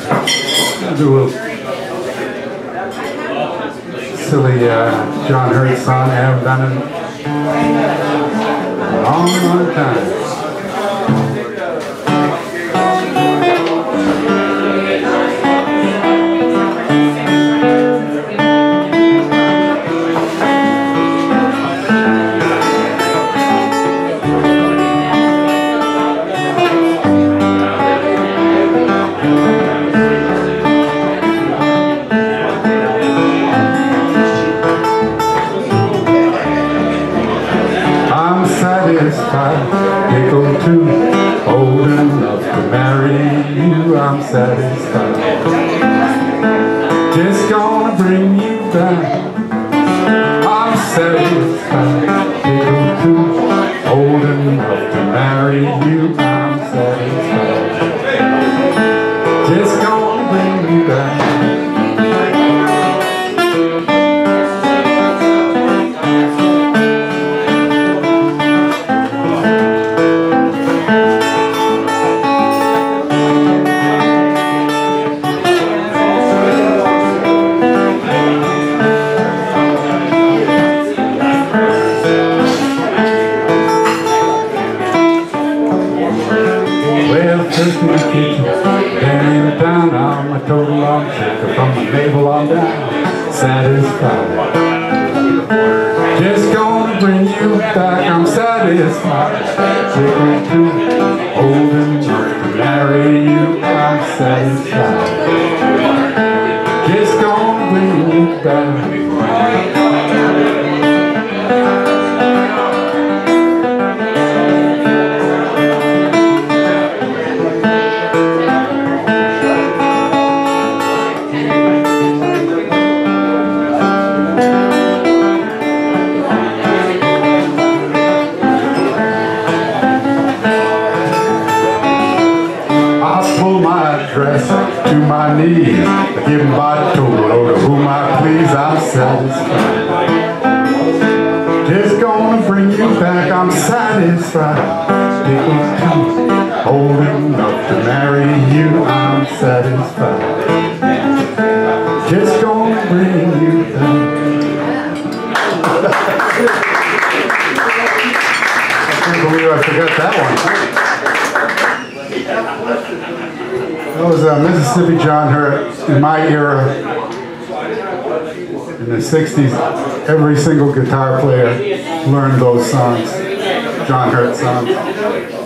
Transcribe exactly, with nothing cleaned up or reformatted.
do a silly uh, John Hurt song. I haven't done it in a long, long time. Pickle too, old enough to marry you, I'm satisfied. Just gonna bring you back, I'm satisfied. Pickle too, old enough to marry you, I'm satisfied. Just gonna bring you back. Then in town, I'm a total on checker from my navel on down, satisfied. Just gonna bring you back, I'm satisfied. Pickle too, old enough to marry you, I'm satisfied. Just gonna bring you back. Dress to my knees, give him body total to whom I please, I'm satisfied. Just gonna bring you back, I'm satisfied. Pickle too, old enough to marry you, I'm satisfied. Just gonna bring you back. I can't believe I forgot that one. That was uh, Mississippi John Hurt. In my era, in the sixties, every single guitar player learned those songs, John Hurt songs.